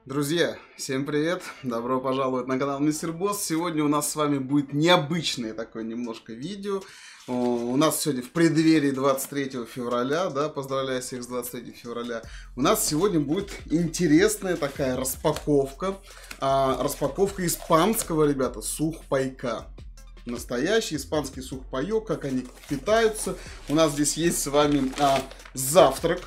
Друзья, всем привет! Добро пожаловать на канал Мистер Босс. Сегодня у нас с вами будет необычное такое немножко видео. У нас сегодня в преддверии 23 февраля, да, поздравляю всех с 23 февраля. У нас сегодня будет интересная такая распаковка. Распаковка испанского, ребята, сухпайка. Настоящий испанский сухпайок, как они питаются. У нас здесь есть с вами завтрак,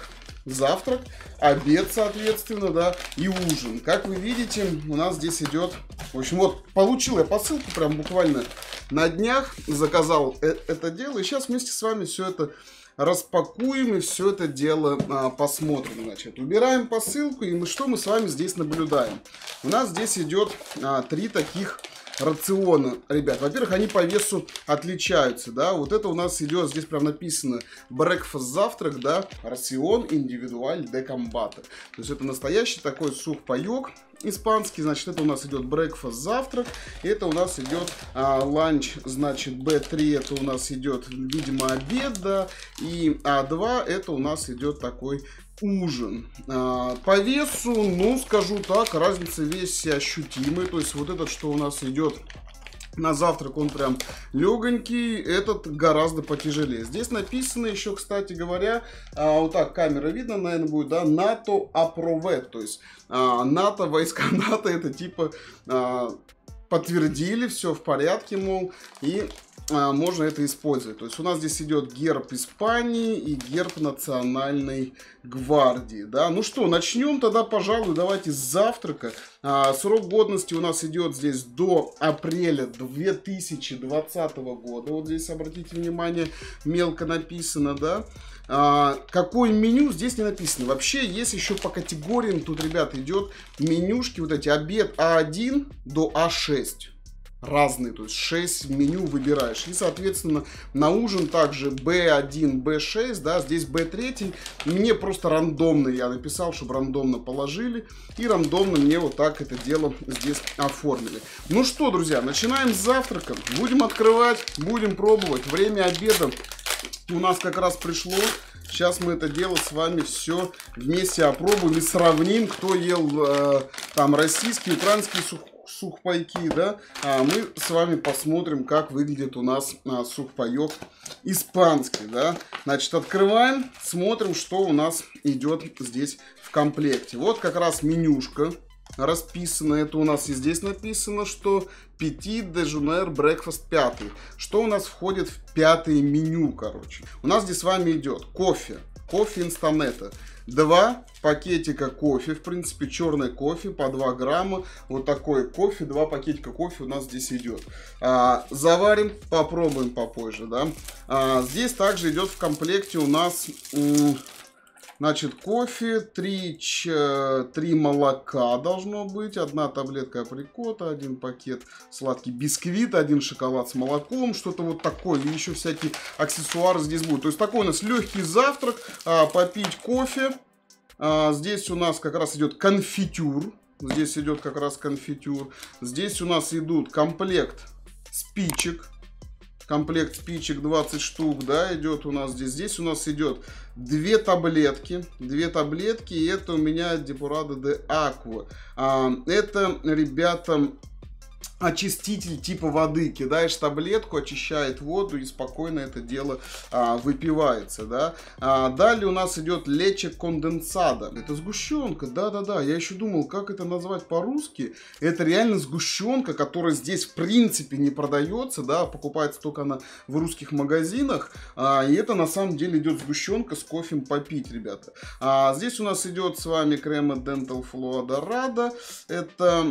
обед, соответственно, да, и ужин. Как вы видите, у нас здесь идет, в общем, вот, получил я посылку прям буквально на днях, заказал это дело, и сейчас вместе с вами все это распакуем и все это дело посмотрим. Значит, убираем посылку, и что мы с вами здесь наблюдаем? У нас здесь идет 3 таких рациона, ребят. Во-первых, они по весу отличаются, да. Вот это у нас идет, здесь прям написано breakfast завтрак, да, рацион индивидуаль де комбата. То есть это настоящий такой сухпайок испанский. Значит, это у нас идет breakfast завтрак. Это у нас идет ланч, значит, B3 это у нас идет, видимо, обед, да. И А2 это у нас идет такой ужин. По весу, ну, скажу так, разница в весе ощутимая. То есть вот этот, что у нас идет на завтрак, он прям легонький, этот гораздо потяжелее. Здесь написано еще, кстати говоря, вот так камера видно, наверное, будет, да, НАТО апровет. То есть НАТО, войска НАТО, это типа подтвердили, все в порядке, мол, и можно это использовать. То есть у нас здесь идет герб Испании и герб Национальной гвардии. Да? Ну что, начнем тогда, пожалуй, давайте с завтрака. Срок годности у нас идет здесь до апреля 2020 года. Вот здесь, обратите внимание, мелко написано, да. Какое меню здесь не написано. Вообще есть еще по категориям, тут, ребята, идет менюшки, вот эти, обед А1 до А6. Разные, то есть 6 меню выбираешь. И, соответственно, на ужин также B1, B6, да, здесь B3. Мне просто рандомно, я написал, чтобы рандомно положили. И рандомно мне вот так это дело здесь оформили. Ну что, друзья, начинаем с завтрака. Будем открывать, будем пробовать. Время обеда у нас как раз пришло. Сейчас мы это дело с вами все вместе опробуем и сравним, кто ел там российские, украинские сухпайки, да, мы с вами посмотрим, как выглядит у нас сухпайок испанский, да. Значит, открываем, смотрим, что у нас идет здесь в комплекте. Вот как раз менюшка расписано, это у нас и здесь написано, что Petit Déjeuner Breakfast 5. Что у нас входит в 5-е меню, короче? У нас здесь с вами идет кофе инстанета. 2 пакетика кофе, в принципе, черный кофе по 2 грамма. Вот такой кофе, 2 пакетика кофе у нас здесь идет. Заварим, попробуем попозже, да. Здесь также идет в комплекте у нас, значит, кофе, 3 молока должно быть, 1 таблетка априкота, 1 пакет сладкий бисквит, 1 шоколад с молоком, что-то вот такое, и еще всякие аксессуары здесь будут. То есть такой у нас легкий завтрак, попить кофе. Здесь у нас как раз идет конфитюр, здесь идет как раз конфитюр. Здесь у нас идут комплект спичек. Комплект спичек 20 штук, да, идет у нас здесь. Здесь у нас идет 2 таблетки. 2 таблетки, и это у меня Depurado de Aqua. Это, ребята, очиститель типа воды. Кидаешь таблетку, очищает воду, и спокойно это дело выпивается, да. Далее у нас идет лече конденсада. Это сгущенка, да-да-да. Я еще думал, как это назвать по-русски. Это реально сгущенка, которая здесь в принципе не продается, да, покупается только она в русских магазинах. И это на самом деле идет сгущенка с кофе попить, ребята. Здесь у нас идет с вами крема Dental Flow Dorado. Это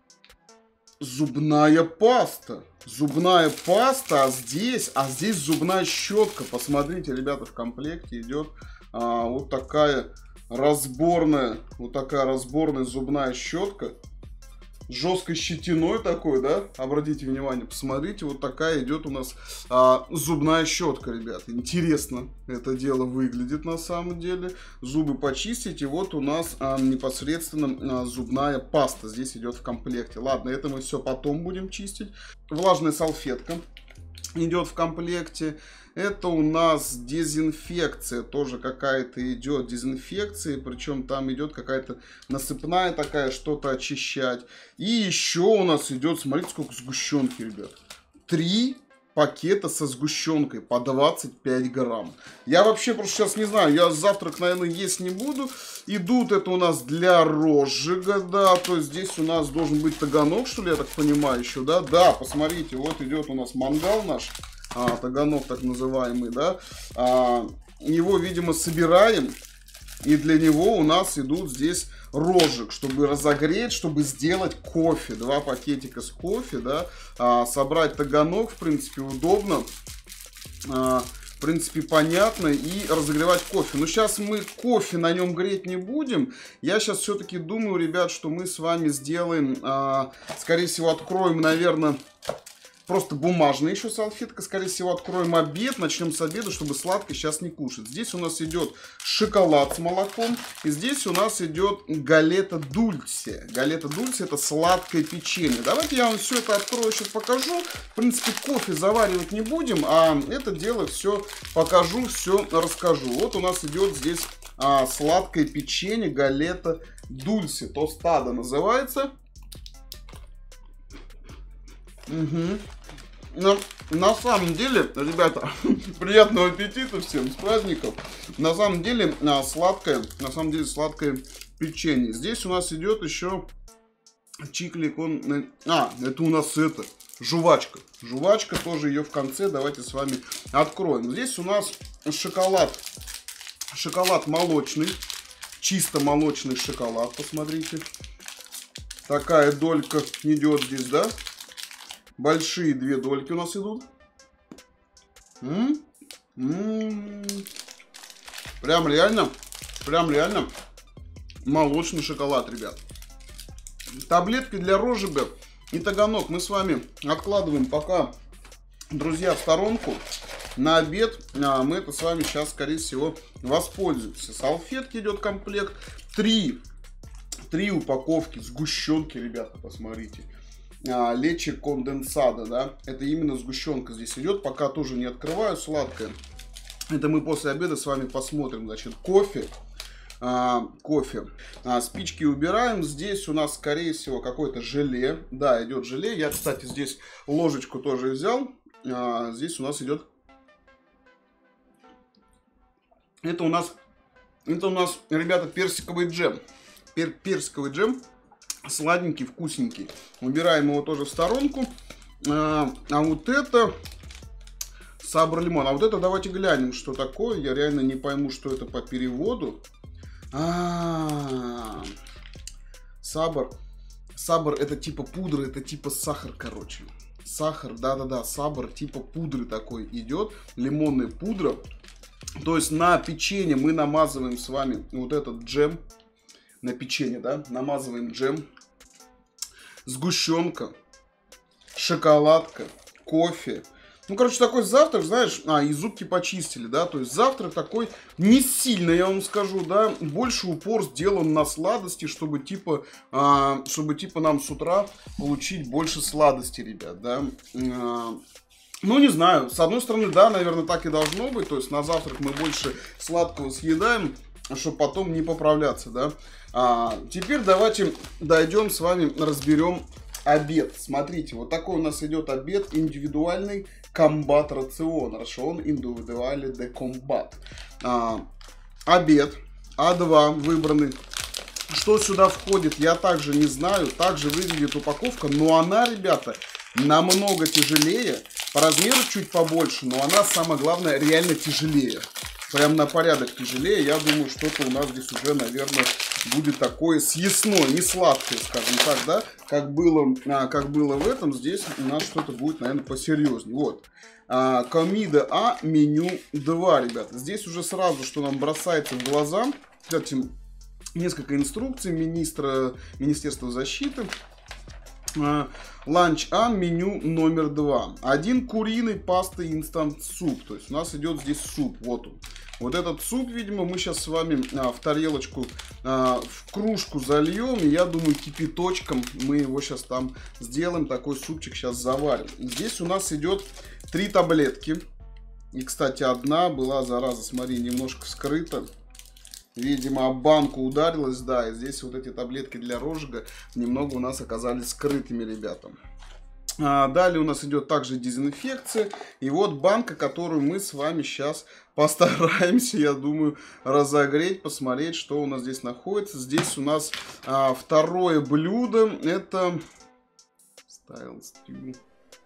зубная паста. Зубная паста, а здесь зубная щетка. Посмотрите, ребята, в комплекте идет вот такая разборная зубная щетка. Жесткой щетиной такой, да, обратите внимание, посмотрите, вот такая идет у нас зубная щетка, ребята. Интересно это дело выглядит на самом деле. Зубы почистить, и вот у нас непосредственно зубная паста здесь идет в комплекте. Ладно, это мы все потом будем чистить. Влажная салфетка. идет в комплекте. Это у нас дезинфекция, тоже какая-то идет дезинфекция, причем там идет какая-то насыпная такая, что-то очищать. И еще у нас идет, смотрите, сколько сгущенки, ребят. 3 пакета со сгущенкой по 25 грамм. Я вообще просто сейчас не знаю, я завтрак, наверное, есть не буду. Идут это у нас для розжига, да, то есть здесь у нас должен быть таганок, что ли, я так понимаю, еще, да. Да, посмотрите, вот идет у нас мангал наш. Таганок так называемый, да, его, видимо, собираем, и для него у нас идут здесь розжиг, чтобы разогреть, чтобы сделать кофе, 2 пакетика с кофе, да, собрать таганок, в принципе, удобно, в принципе, понятно, и разогревать кофе. Но сейчас мы кофе на нем греть не будем. Я сейчас все-таки думаю, ребят, что мы с вами сделаем, скорее всего, откроем, наверное, просто бумажная еще салфетка. Скорее всего, откроем обед. Начнем с обеда, чтобы сладкое сейчас не кушать. Здесь у нас идет шоколад с молоком. И здесь у нас идет галета дульсе. Галета дульсе — это сладкое печенье. Давайте я вам все это открою, сейчас покажу. В принципе, кофе заваривать не будем, а это дело все покажу, все расскажу. Вот у нас идет здесь сладкое печенье галета дульсе. Тостада называется. Угу. На самом деле, ребята, приятного аппетита всем, с праздником. На самом деле сладкое печенье. Здесь у нас идет еще чикликон. Это у нас жвачка. Жвачка, тоже ее в конце давайте с вами откроем. Здесь у нас шоколад. Шоколад молочный. Чисто молочный шоколад, посмотрите. Такая долька идет здесь, да? Большие 2 дольки у нас идут. Прям реально молочный шоколад, ребят. Таблетки для розжига и таганок мы с вами откладываем пока, друзья, в сторонку. На обед мы это с вами сейчас, скорее всего, воспользуемся. Салфетки идет комплект. 3 упаковки сгущенки, ребята, посмотрите. Лечи конденсада, да, это именно сгущенка здесь идет, пока тоже не открываю, сладкое. Это мы после обеда с вами посмотрим. Значит, кофе, спички убираем. Здесь у нас, скорее всего, какое-то желе, да, идет желе. Я, кстати, здесь ложечку тоже взял. Здесь у нас идет, это у нас, ребята, персиковый джем, персиковый джем. Сладенький, вкусненький. Убираем его тоже в сторонку. А вот это сабр лимон. А вот это давайте глянем, что такое. Я реально не пойму, что это по переводу. Сабр это типа пудра, это типа сахар, короче. Сахар, да-да-да, сабр типа пудры такой идет. Лимонная пудра. То есть на печенье мы намазываем с вами вот этот джем. На печенье, да, намазываем джем, сгущенка, шоколадка, кофе. Ну, короче, такой завтрак, знаешь, и зубки почистили, да, то есть завтрак такой не сильно, я вам скажу, да, больше упор сделан на сладости, чтобы типа нам с утра получить больше сладости, ребят, да. Ну, не знаю, с одной стороны, да, наверное, так и должно быть, то есть на завтрак мы больше сладкого съедаем, чтобы потом не поправляться, да. Теперь давайте дойдем с вами, разберем обед. Смотрите, вот такой у нас идет обед, индивидуальный комбат рацион. Рацион индивидуальный де комбат. Обед А2 выбранный. Что сюда входит, я также не знаю. Также выглядит упаковка, но она, ребята, намного тяжелее. По размеру чуть побольше, но она, самое главное, реально тяжелее. Прям на порядок тяжелее. Я думаю, что-то у нас здесь уже, наверное, будет такое съестное, не сладкое, скажем так, да. Как было в этом, здесь у нас что-то будет, наверное, посерьезнее. Вот. Комида А, меню 2, ребята. Здесь уже сразу, что нам бросается в глаза. Кстати, несколько инструкций Министерства защиты. Ланч А, меню номер 2. 1 куриный паста инстант суп. То есть у нас идет здесь суп. Вот он. Вот этот суп, видимо, мы сейчас с вами в тарелочку, в кружку зальем. И я думаю, кипяточком мы его сейчас там сделаем. Такой супчик сейчас заварим. Здесь у нас идет 3 таблетки. И, кстати, одна была, зараза, смотри, немножко вскрыта. Видимо, об банку ударилась, да. И здесь вот эти таблетки для розжига немного у нас оказались скрытыми, ребята. Далее у нас идет также дезинфекция. И вот банка, которую мы с вами сейчас постараемся, я думаю, разогреть, посмотреть, что у нас здесь находится. Здесь у нас второе блюдо. Это Style Stew.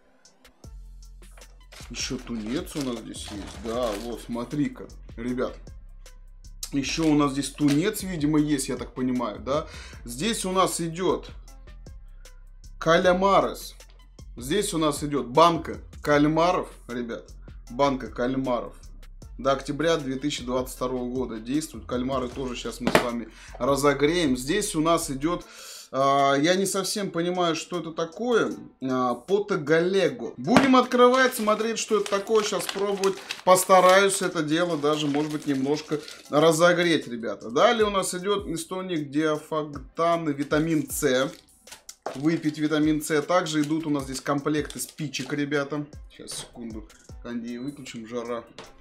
Еще тунец у нас здесь есть. Да, вот, смотри-ка, ребят. Еще у нас здесь тунец, видимо, есть, я так понимаю, да. Здесь у нас идет кальмарес. Здесь у нас идет банка кальмаров, ребят. Банка кальмаров. До октября 2022 года действуют. Кальмары тоже сейчас мы с вами разогреем. Здесь у нас идет... я не совсем понимаю, что это такое. Потогалего. Будем открывать, смотреть, что это такое. Сейчас пробовать. Постараюсь это дело даже, может быть, немножко разогреть, ребята. Далее у нас идет истоник диафагтан, витамин С. Выпить витамин С. Также идут у нас здесь комплекты спичек, ребята. Сейчас, секунду. Кондей выключим, жара.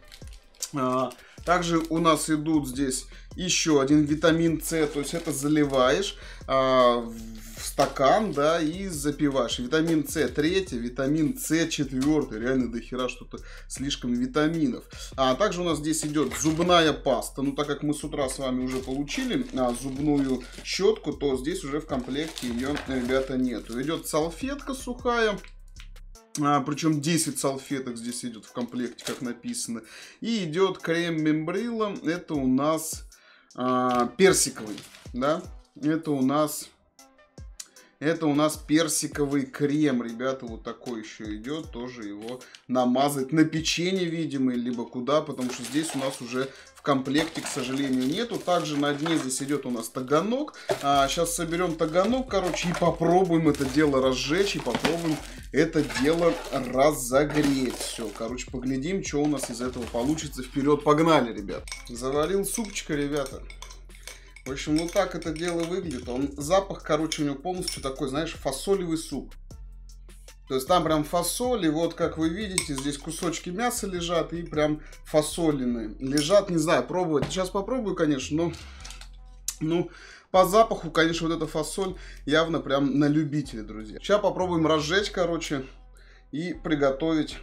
Также у нас идут здесь еще один витамин С. То есть это заливаешь в стакан, да, и запиваешь. Витамин С 3, витамин С 4. Реально дохера что-то слишком витаминов. Также у нас здесь идет зубная паста. Ну, так как мы с утра с вами уже получили зубную щетку, то здесь уже в комплекте ее, ребята, нету. Идет салфетка сухая. Причем 10 салфеток здесь идет в комплекте, как написано. И идет крем мембрила. Это у нас персиковый, да. Это у нас персиковый крем, ребята. Вот такой еще идет. Тоже его намазать на печенье, видимо, либо куда. Потому что здесь у нас уже в комплекте, к сожалению, нету. Также на дне здесь идет у нас таганок. Сейчас соберем таганок, короче, и попробуем это дело разжечь. И попробуем это дело разогреть. Все, короче, поглядим, что у нас из этого получится. Вперед, погнали, ребят. Заварил супчика, ребята. В общем, вот так это дело выглядит. Запах, короче, у него полностью такой, знаешь, фасолевый суп. То есть там прям фасоль, и вот, как вы видите, здесь кусочки мяса лежат, и прям фасолины лежат. Не знаю, пробовать. Сейчас попробую, конечно, но... Ну, по запаху, конечно, вот эта фасоль явно прям на любителя, друзья. Сейчас попробуем разжечь, короче, и приготовить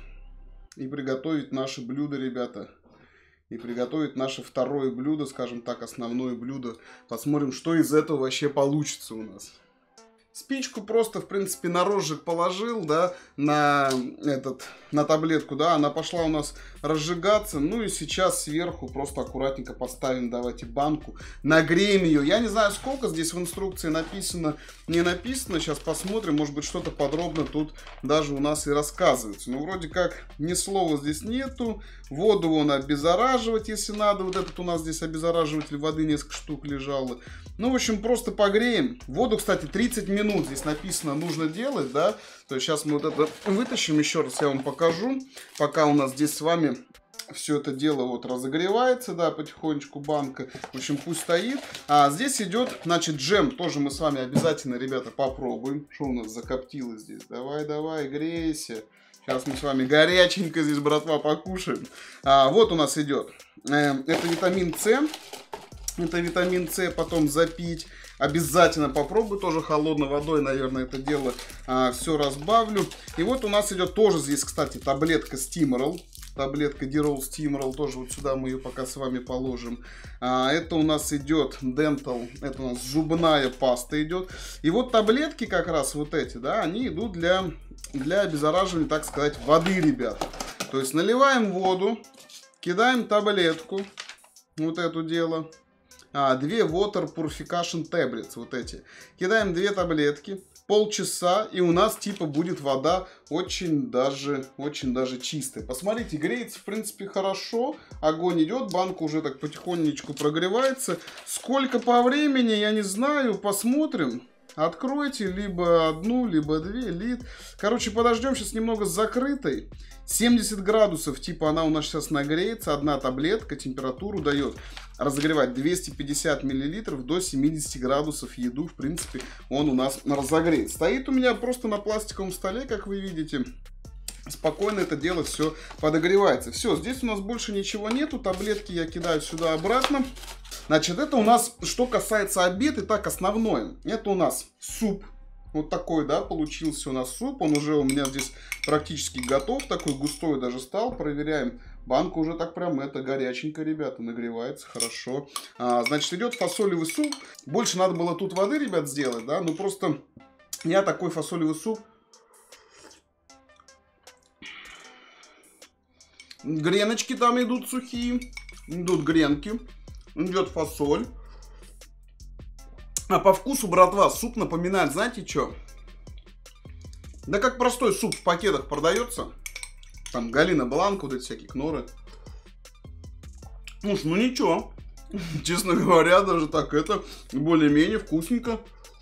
наше блюдо, ребята. И приготовить наше второе блюдо, скажем так, основное блюдо. Посмотрим, что из этого вообще получится у нас. Спичку просто, в принципе, на розжиг положил, да, на таблетку, да, она пошла у нас разжигаться. Ну и сейчас сверху просто аккуратненько поставим, давайте, банку, нагреем ее. Я не знаю, сколько здесь в инструкции написано, не написано. Сейчас посмотрим, может быть, что-то подробно тут даже у нас и рассказывается. Но вроде как ни слова здесь нету. Воду вон обеззараживать, если надо. Вот этот у нас здесь обеззараживатель воды, несколько штук лежало. Ну, в общем, просто погреем. Воду, кстати, 30 минут здесь написано нужно делать, да. То есть сейчас мы вот это вытащим, еще раз я вам покажу. Пока у нас здесь с вами все это дело вот разогревается, да, потихонечку банка. В общем, пусть стоит. А здесь идет, значит, джем. Тоже мы с вами обязательно, ребята, попробуем. Что у нас закоптилось здесь? Давай, давай, грейся. Сейчас мы с вами горяченько здесь, братва, покушаем. Вот у нас идет. Это витамин С. Это витамин С, потом запить. Обязательно попробую, тоже холодной водой, наверное, это дело все разбавлю. И вот у нас идет тоже здесь, кстати, таблетка Steamerol. Таблетка Дирол Steamerol, тоже вот сюда мы ее пока с вами положим. Это у нас идет Dental, это у нас зубная паста идет. И вот таблетки как раз вот эти, да, они идут для обеззараживания, так сказать, воды, ребята. То есть наливаем воду, кидаем таблетку, вот это дело. 2 Water Purification Tablets, вот эти. Кидаем 2 таблетки, полчаса, и у нас типа будет вода очень даже чистая. Посмотрите, греется в принципе хорошо, огонь идет, банка уже так потихонечку прогревается. Сколько по времени, я не знаю, посмотрим. Откройте либо одну, либо две, лит. Короче, подождем сейчас немного с закрытой. 70 градусов, типа она у нас сейчас нагреется. Одна таблетка температуру дает разогревать 250 миллилитров до 70 градусов еду. В принципе, он у нас разогреет. Стоит у меня просто на пластиковом столе, как вы видите. Спокойно это дело все подогревается. Все, здесь у нас больше ничего нету. Таблетки я кидаю сюда обратно. Значит, это у нас, что касается обеда, так, основное. Это у нас суп. Вот такой, да, получился у нас суп. Он уже у меня здесь практически готов. Такой густой даже стал. Проверяем. Банка уже так прям, это горяченько, ребята, нагревается хорошо. Значит, идет фасолевый суп. Больше надо было тут воды, ребят, сделать, да. Ну, просто я такой фасолевый суп. Греночки там идут сухие. Идут гренки. Идет фасоль. А по вкусу, братва, суп напоминает, знаете, что? Да как простой суп в пакетах продается. Там Галина Бланка, вот эти всякие кноры. Ну ничего. Честно говоря, даже так это более-менее вкусненько.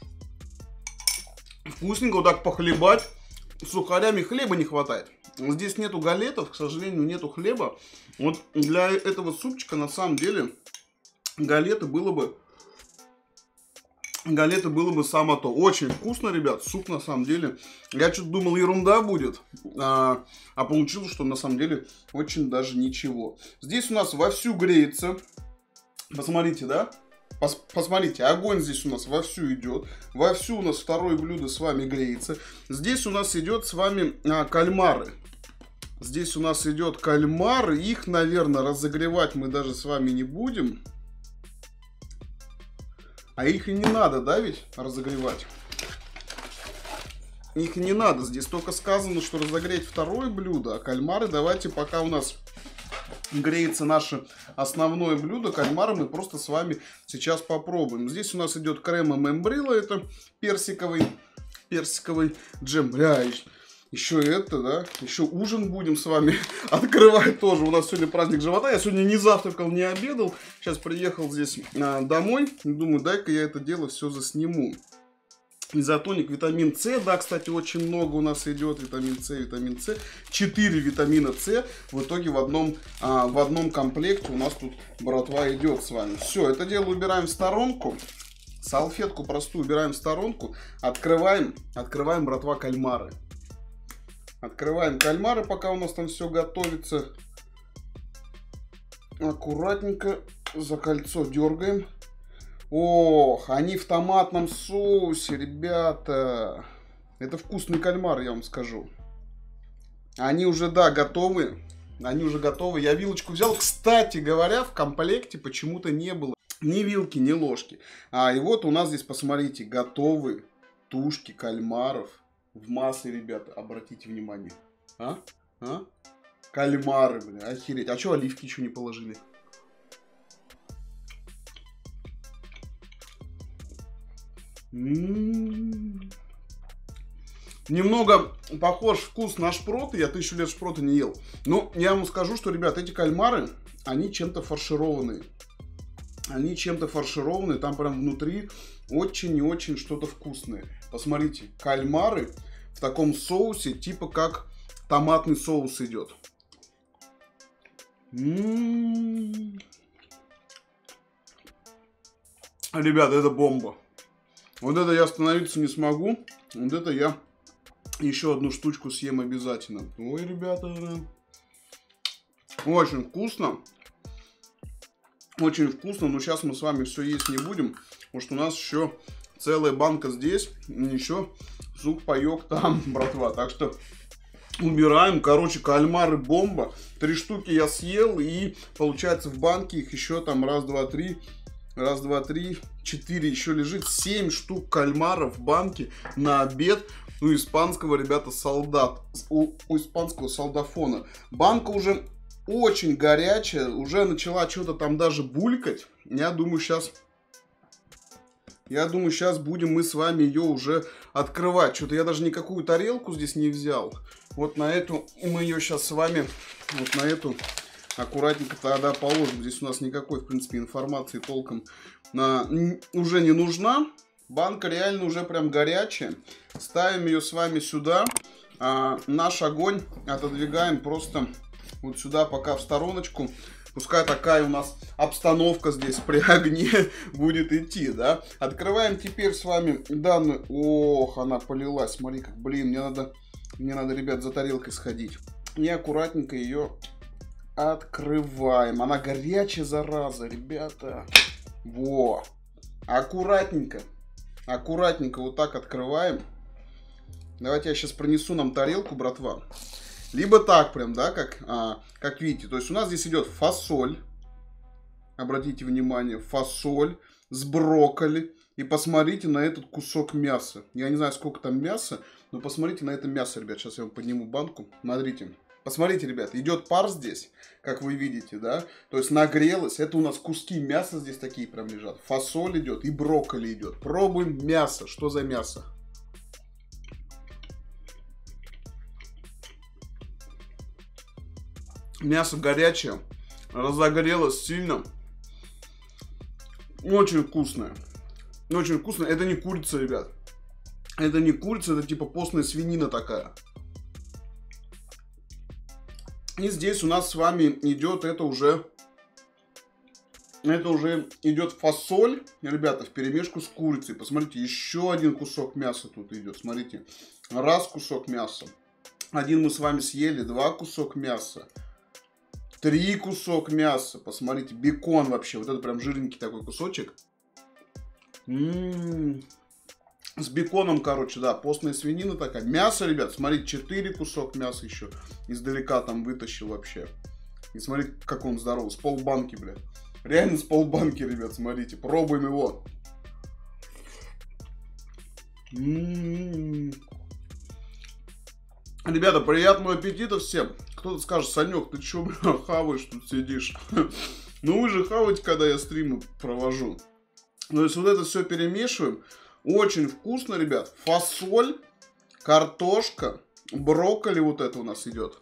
Вкусненько вот так похлебать. Сухарями хлеба не хватает. Здесь нету галетов, к сожалению, нету хлеба. Вот для этого супчика на самом деле галеты было бы само то. Очень вкусно, ребят. Суп на самом деле. Я что-то думал, ерунда будет. А получилось, что на самом деле очень даже ничего. Здесь у нас вовсю греется. Посмотрите, да? Посмотрите, огонь здесь у нас вовсю идет. Вовсю у нас второе блюдо с вами греется. Здесь у нас идет с вами кальмары. Здесь у нас идет кальмар. Их, наверное, разогревать мы даже с вами не будем. А их и не надо, да, ведь разогревать? Их не надо. Здесь только сказано, что разогреть второе блюдо. А кальмары давайте, пока у нас греется наше основное блюдо, кальмары мы просто с вами сейчас попробуем. Здесь у нас идет крема мембрила. Это персиковый джем. Бля, еще это, да? Еще ужин будем с вами открывать тоже. У нас сегодня праздник живота. Я сегодня не завтракал, не обедал. Сейчас приехал здесь домой. Думаю, дай-ка я это дело все засниму. Изотоник, витамин С. Да, кстати, очень много у нас идет витамин С. 4 витамина С. В итоге в одном комплекте у нас тут, братва, идет с вами. Все, это дело убираем в сторонку. Салфетку простую убираем в сторонку. Открываем, братва, кальмары. Открываем кальмары, пока у нас там все готовится. Аккуратненько за кольцо дергаем. Ох, они в томатном соусе, ребята. Это вкусный кальмар, я вам скажу. Они уже, да, готовы. Они уже готовы. Я вилочку взял. Кстати говоря, в комплекте почему-то не было ни вилки, ни ложки. И вот у нас здесь, посмотрите, готовы тушки кальмаров. В масле, ребята, обратите внимание. Кальмары, бля, охереть. А что оливки еще не положили? Немного похож вкус на шпроты. Я 1000 лет шпроты не ел. Но я вам скажу, что, ребят, эти кальмары, они чем-то фаршированные. Они чем-то фаршированные. Там прям внутри очень и очень что-то вкусное. Посмотрите, кальмары в таком соусе, типа как томатный соус идет. Ребята, это бомба. Вот это я остановиться не смогу. Вот это я еще одну штучку съем обязательно. Ой, ребята. Очень вкусно. Очень вкусно. Но сейчас мы с вами все есть не будем. Потому что у нас еще целая банка здесь. Еще суп-паек там, братва. Так что убираем. Короче, кальмары бомба. 3 штуки я съел. И получается в банке их еще там раз, два, три. Раз, два, три, 4 еще лежит. 7 штук кальмаров в банке на обед у испанского, ребята, солдат. У испанского солдафона. Банка уже очень горячая. Уже начала что-то там даже булькать. Я думаю, сейчас будем мы с вами ее уже открывать. Что-то я даже никакую тарелку здесь не взял. Вот на эту мы ее сейчас с вами, вот на эту аккуратненько тогда положим. Здесь у нас никакой, в принципе, информации толком уже не нужна. Банка реально уже прям горячая. Ставим ее с вами сюда. Наш огонь отодвигаем просто вот сюда пока в стороночку. Пускай такая у нас обстановка здесь при огне будет идти, да. Открываем теперь с вами данную... Ох, она полилась, смотри как, блин, мне надо, ребят, за тарелкой сходить. И аккуратненько ее открываем. Она горячая, зараза, ребята. Во, аккуратненько. Аккуратненько вот так открываем. Давайте я сейчас принесу нам тарелку, братва. Либо так прям, да, как видите. То есть у нас здесь идет фасоль. Обратите внимание, фасоль с брокколи. И посмотрите на этот кусок мяса. Я не знаю, сколько там мяса, но посмотрите на это мясо, ребят. Сейчас я вам подниму банку. Смотрите. Посмотрите, ребят, идет пар здесь, как вы видите, да. То есть нагрелось. Это у нас куски мяса здесь такие прям лежат. Фасоль идет и брокколи идет. Пробуем мясо. Что за мясо? Мясо горячее, разогрелось сильно. Очень вкусное. Очень вкусно. Это не курица, ребят. Это не курица, это типа постная свинина такая. И здесь у нас с вами идет это уже идет фасоль, ребята, вперемешку с курицей. Посмотрите, еще один кусок мяса тут идет. Смотрите, раз кусок мяса. Один мы с вами съели, 2 кусок мяса. 3 кусок мяса. Посмотрите, бекон вообще. Вот это прям жирненький такой кусочек. С беконом, короче, да, постная свинина такая. Мясо, ребят, смотрите, 4 кусок мяса еще издалека там вытащил вообще. И смотрите, как он здоровый, с полбанки, блядь. Реально с полбанки, ребят, смотрите. Пробуем его. Ребята, приятного аппетита всем. Кто-то скажет: Санек, ты чё, бля, хаваешь тут сидишь? Ну вы же хаваете, когда я стримы провожу. То есть вот это все перемешиваем. Очень вкусно, ребят. Фасоль, картошка, брокколи вот это у нас идет.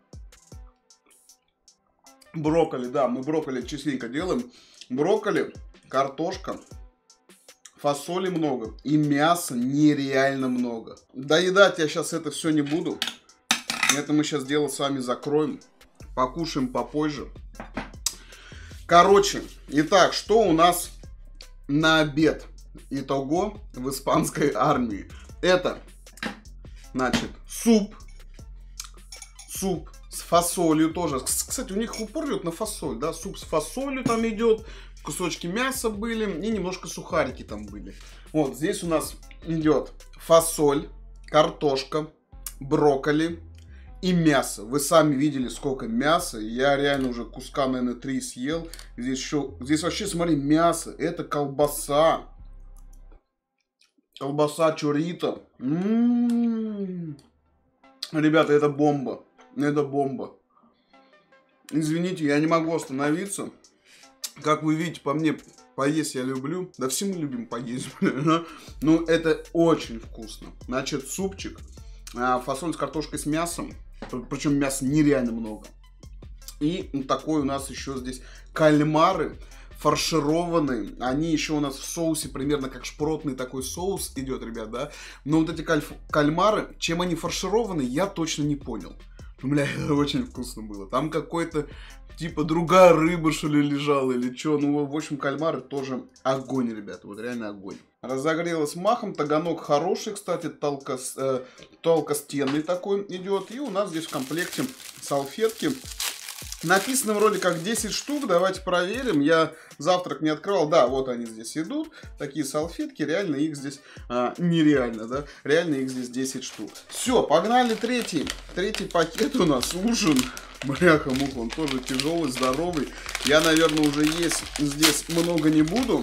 Брокколи, да, мы брокколи частенько делаем. Брокколи, картошка, фасоли много. И мяса нереально много. Доедать я сейчас это все не буду. Это мы сейчас дело с вами закроем. Покушаем попозже. Короче, итак, что у нас на обед? Итого в испанской армии. Это, значит, суп. Суп с фасолью тоже. Кстати, у них упор идет на фасоль, да? Суп с фасолью там идет. Кусочки мяса были. И немножко сухарики там были. Вот, здесь у нас идет фасоль, картошка, брокколи и мясо. Вы сами видели, сколько мяса. Я реально уже куска, наверное, 3 съел. Здесь вообще, смотри, мясо. Это колбаса. Колбаса чорито. Ребята, это бомба. Это бомба. Извините, я не могу остановиться. Как вы видите, по мне, поесть я люблю. Да все мы любим поесть. Но это очень вкусно. Значит, супчик. Фасоль с картошкой с мясом. Причем мяса нереально много. И такой у нас еще здесь кальмары. Фаршированные, они еще у нас в соусе, примерно как шпротный такой соус идет, ребят, да. Но вот эти кальмары, чем они фаршированы, я точно не понял. Бля, это очень вкусно было. Там какой-то, типа, другая рыба, что ли, лежала или что. Ну, в общем, кальмары тоже огонь, ребята, вот реально огонь. Разогрелась махом, таганок хороший, кстати, толкостенный такой идет. И у нас здесь в комплекте салфетки. Написано вроде как 10 штук, давайте проверим. Я завтрак не открывал, да, вот они здесь идут. Такие салфетки, реально их здесь, нереально, да, реально их здесь 10 штук. Все, погнали третий пакет у нас, ужин. Бляха-муха, он тоже тяжелый, здоровый. Я, наверное, уже есть здесь много не буду.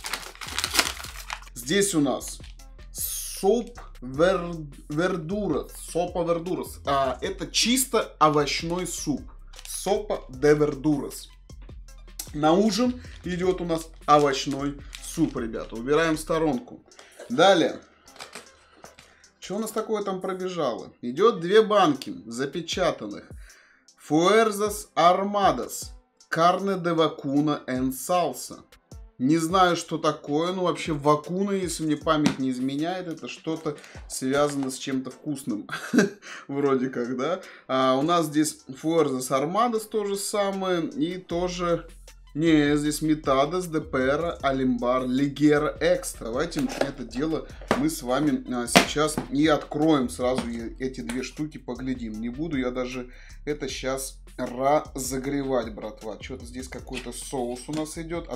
Здесь у нас соп вердурас. Сопа вердурас. Это чисто овощной суп. Сопа де вердурас. На ужин идет у нас овощной суп, ребята. Убираем в сторонку. Далее. Что у нас такое там пробежало? Идет 2 банки запечатанных. Fuerzas Armadas. Carne de vacuna en salsa. Не знаю, что такое, но вообще вакуна, если мне память не изменяет, это что-то связано с чем-то вкусным. Вроде как, да? У нас здесь Fuerzas Armadas то же самое, и тоже... Не, здесь Metades, Депера, Алимбар, Лигера Экстра. Давайте это дело мы с вами сейчас и откроем сразу эти две штуки, поглядим. Не буду я даже это сейчас разогревать, братва. Что-то здесь какой-то соус у нас идет.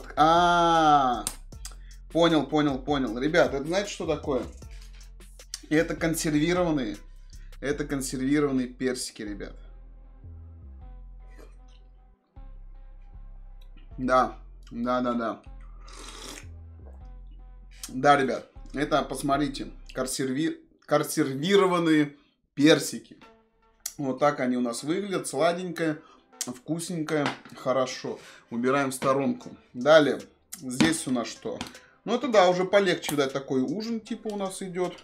Понял. Ребят, это знаете, что такое? Это консервированные персики, ребят. Да. Да, ребят, это, посмотрите, консервированные персики. Вот так они у нас выглядят, сладенькое, вкусненькое, хорошо. Убираем в сторонку. Далее, здесь у нас что? Ну, это, да, уже полегче, видать, такой ужин, типа, у нас идет.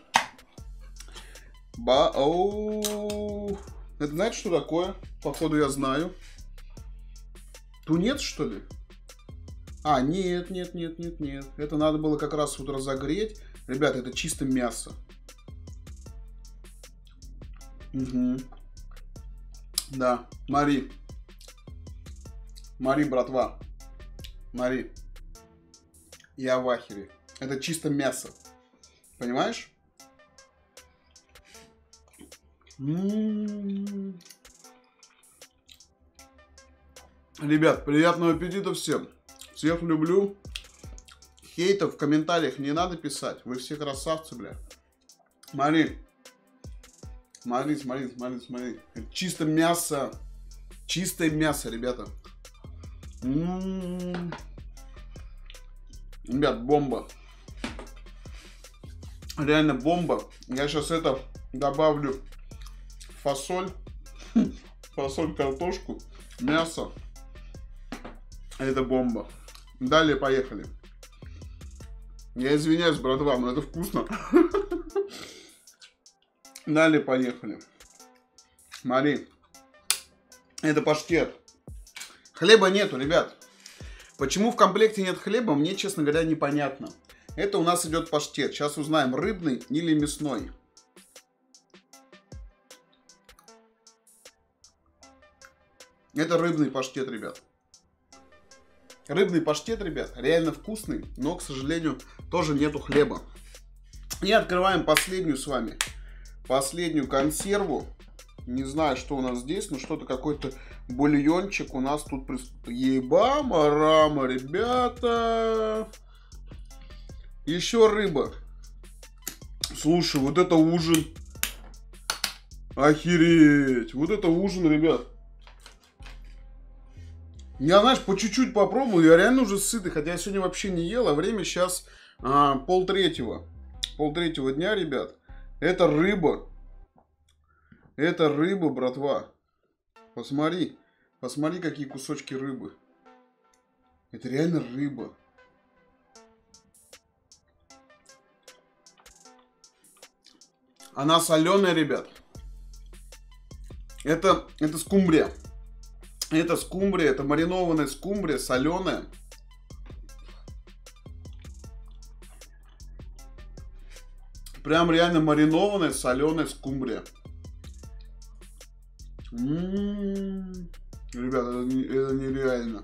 Это, знаете, что такое? Походу, я знаю. Тунец, что ли? Нет. Это надо было как раз вот разогреть. Ребята, это чисто мясо. Угу. Да, Мари, братва. Мари. Я в ахере. Это чисто мясо. Понимаешь? Ребят, приятного аппетита всем. Всех люблю. Хейтов в комментариях не надо писать. Вы все красавцы, бля. Смотри. Смотри. Это чисто мясо. Чистое мясо, ребята. Ребят, бомба. Реально бомба. Я сейчас это добавлю фасоль. Фасоль, картошку, мясо. Это бомба. Далее поехали. Я извиняюсь, братва, но это вкусно. Далее поехали. Смотри. Это паштет. Хлеба нету, ребят. Почему в комплекте нет хлеба, мне, честно говоря, непонятно. Это у нас идет паштет. Сейчас узнаем, рыбный или мясной. Это рыбный паштет, ребят. Рыбный паштет, ребят, реально вкусный, но, к сожалению, тоже нету хлеба. И открываем последнюю с вами. Последнюю консерву. Не знаю, что у нас здесь, но что-то какой-то бульончик у нас тут Ебама-рама, ребята. Еще рыба. Слушай, вот это ужин. Охереть. Вот это ужин, ребят. Я, знаешь, по чуть-чуть попробовал, я реально уже сытый, хотя я сегодня вообще не ел, а время сейчас 2:30. 2:30 дня, ребят. Это рыба. Это рыба, братва. Посмотри. Посмотри, какие кусочки рыбы. Это реально рыба. Она соленая, ребят. Это скумбрия. Это скумбрия, это маринованная скумбрия, соленая. Прям реально маринованная, соленая скумбрия. Ребята, это нереально.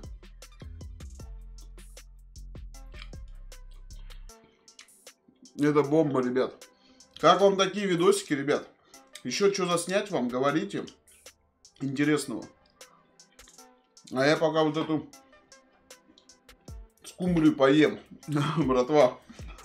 Это бомба, ребят. Как вам такие видосики, ребят? Еще что заснять вам, говорите. Интересного. А я пока вот эту скумбрию поем, братва.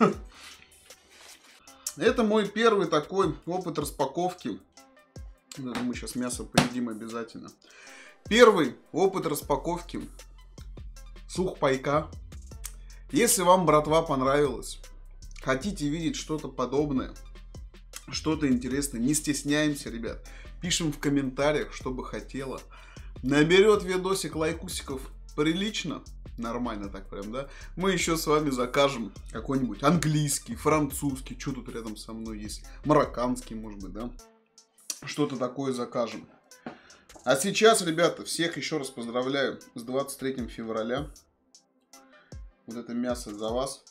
Это мой первый такой опыт распаковки. Мы сейчас мясо поедим обязательно. Первый опыт распаковки сухпайка. Если вам, братва, понравилось, хотите видеть что-то подобное, что-то интересное, не стесняемся, ребят. Пишем в комментариях, что бы хотела. Наберет видосик лайкусиков прилично, нормально так прям, да? Мы еще с вами закажем какой-нибудь английский, французский, что тут рядом со мной есть, марокканский, может быть, да? Что-то такое закажем. А сейчас, ребята, всех еще раз поздравляю с 23 февраля. Вот это мясо за вас.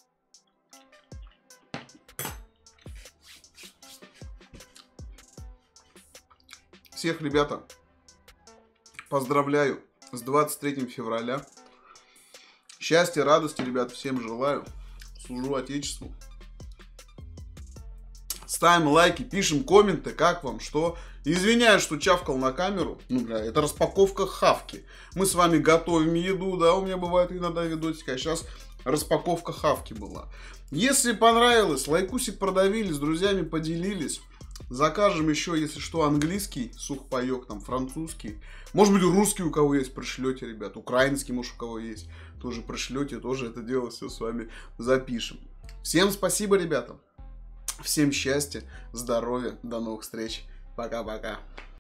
Всех, ребята, поздравляю с 23 февраля. Счастья, радости, ребят, всем желаю. Служу Отечеству. Ставим лайки, пишем комменты, как вам, что. Извиняюсь, что чавкал на камеру. Ну, бля, это распаковка хавки. Мы с вами готовим еду, да, у меня бывает иногда видосики, а сейчас распаковка хавки была. Если понравилось, лайкусик продавили, с друзьями поделились. Закажем еще, если что, английский сухпайок, там, французский. Может быть, русский у кого есть, пришлете, ребят. Украинский, может, у кого есть, тоже пришлете, тоже это дело все с вами запишем. Всем спасибо, ребята. Всем счастья, здоровья, до новых встреч. Пока-пока.